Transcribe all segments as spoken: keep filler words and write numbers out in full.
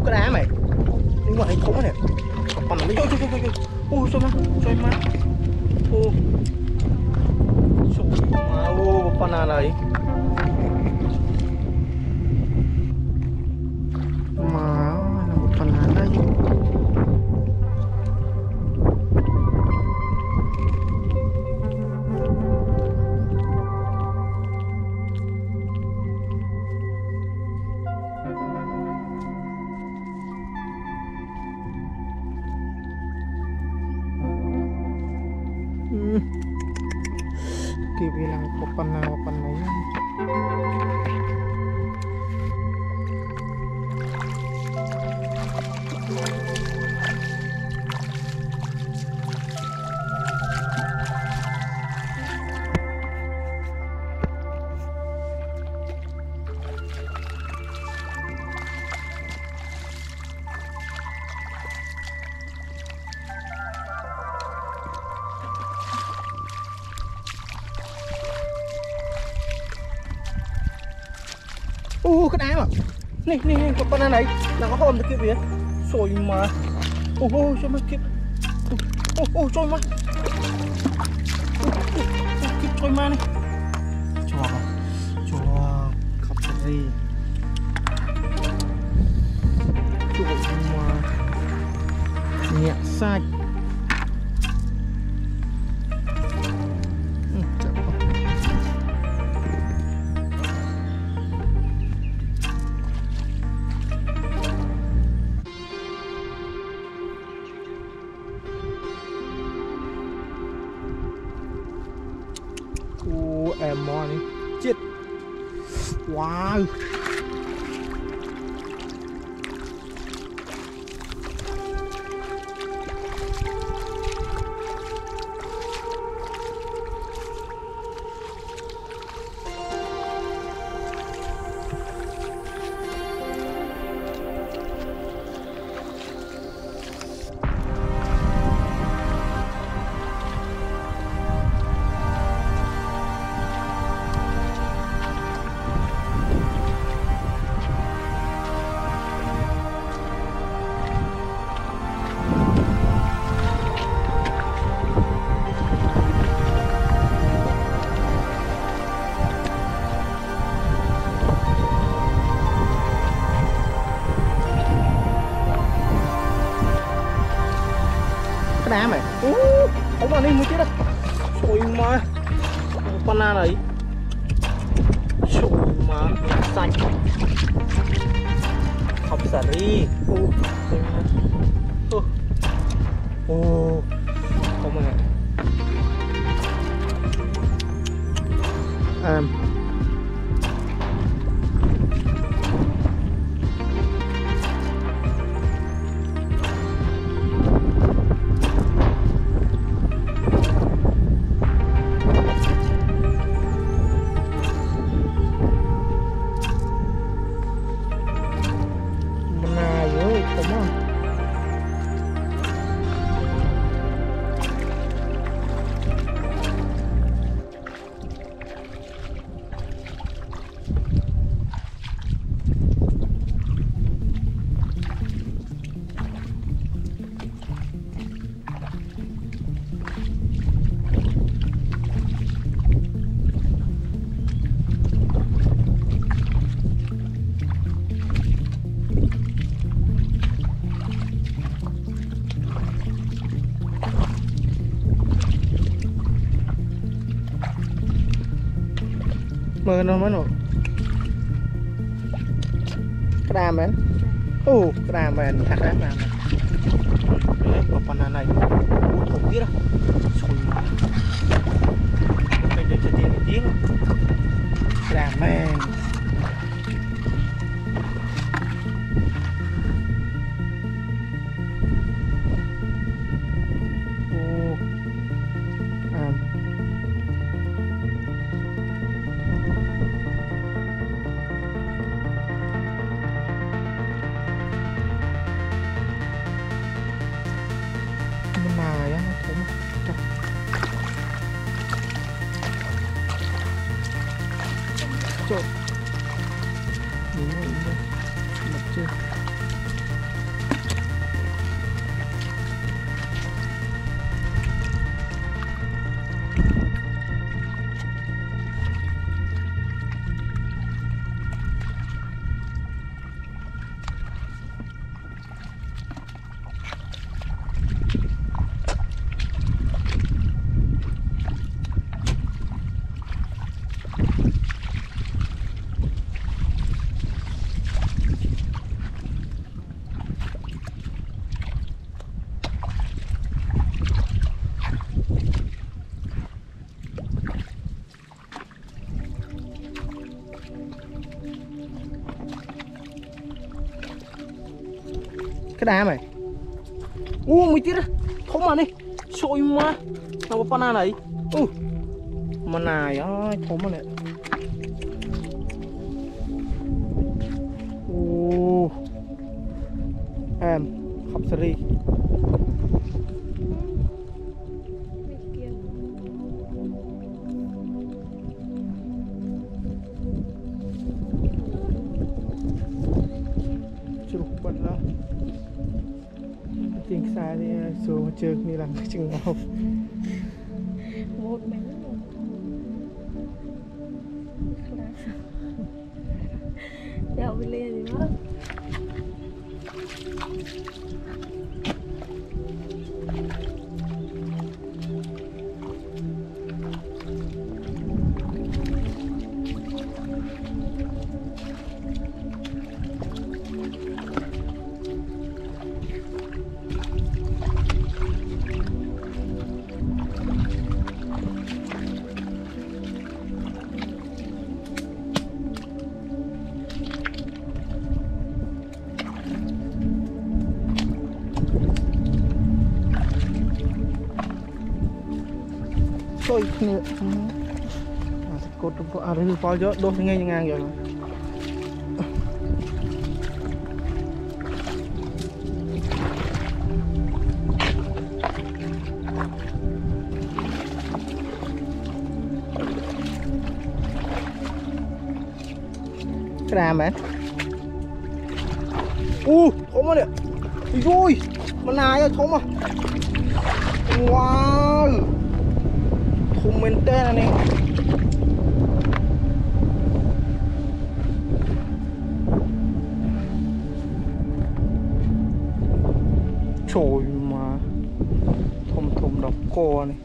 cái đá mày nhưng mà thấy khủng này còn nó trôi trôi trôi trôi ui trôi má trôi má ô trôi má ô con nào này mà là một phần nào đây bilang papan na papan na yan. Ô cái đá mà này này con con này là có hồn được kia kìa rồi mà ô ô cho mà kịp ô ô trôi mà kịp trôi mà này cho cho khóc gì trôi mà nhẹ sai em mò này chết wow cái đá mày ú ông vào đây mới chết đâu rồi mà con na này rồi mà xanh học xả đi ô ô không mày à mơ nó mới nổi cái đàm ấy ô cái đàm này thật đấy đàm này có con này không biết đâu mình để cho tiền tiếng cái đàm này trộn đúng rồi, đúng rồi. Mặt chưa cái đá mày u mày tiếc thấu mà đi xôi mà nào có pana này u mà này ơi thấu mà này u em học seri tiếng xa thì xuống chơi như làm cái chừng nào một bánh đeo bên lên gì nữa thôi nè cột à đây bao giờ đốt ngay ngang rồi cái đàm mẹ u thấu mà nè rồi mà này ơi thấu mà wow thùng mình tên này trời mà thùng thùng độc cô này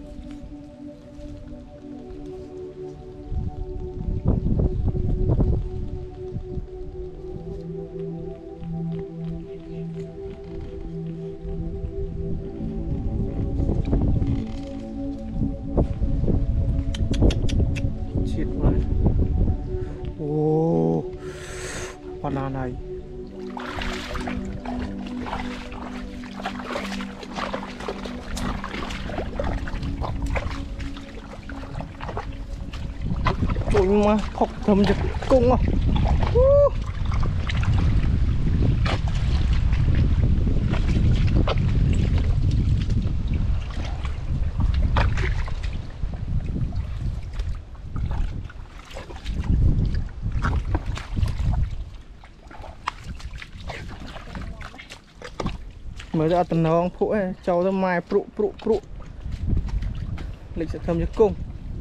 ô pana này trời mà khóc thầm giật cung à mới ra tận nó phụ ấy cháu ra mai prụ prụ prụ lịch sẽ thầm cho cung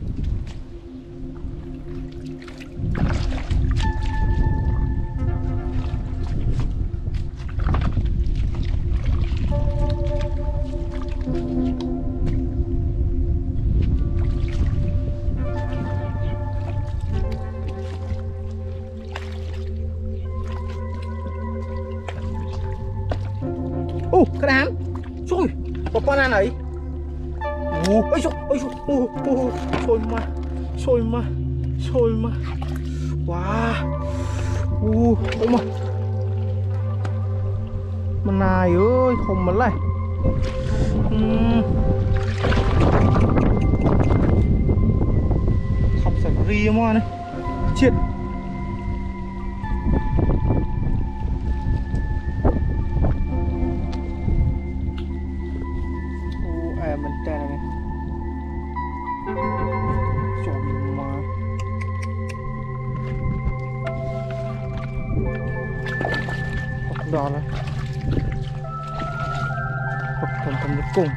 ô cái đám xôi có con ăn ấy ô ôi xôi ôi xôi ô ô xôi mà xôi mà xôi mà wow ô ô mà mà này ơi không mà lại không sạch ri mà này chết mình tra này trời mà đỏ này hoặc thầm thầm nước cùng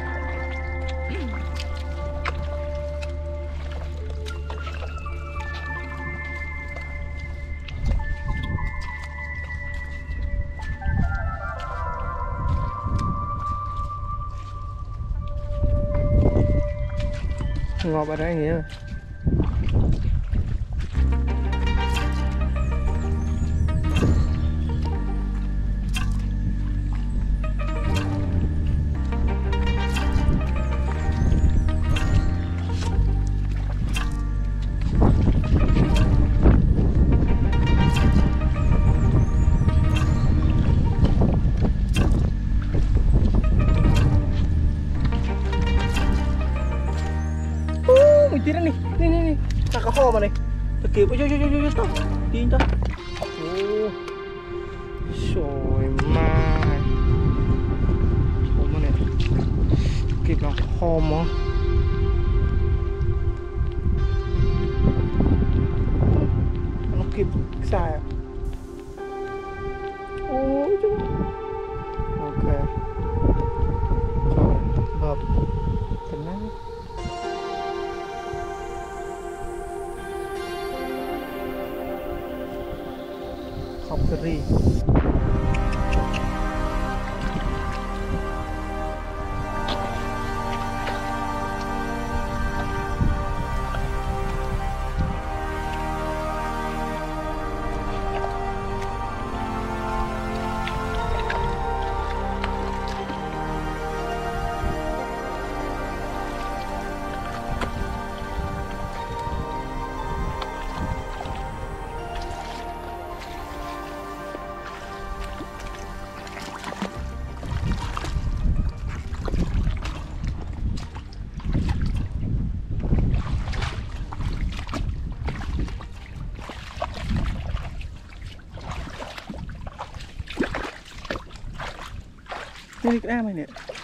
ngọt ở đây nghĩa มาเลยตะเกียบโอ้ยโอ้ยโอ้ยโอ้ยต่อดีต่อโอ้สวยมากโอ้มาเนี่ยเก็บน้องคอมมั้งน้องเก็บสายโอ้ยจุ๊บโอเคแบบเป็นไงขอบกระรี่นี่ก็ได้ไหมเนี่ย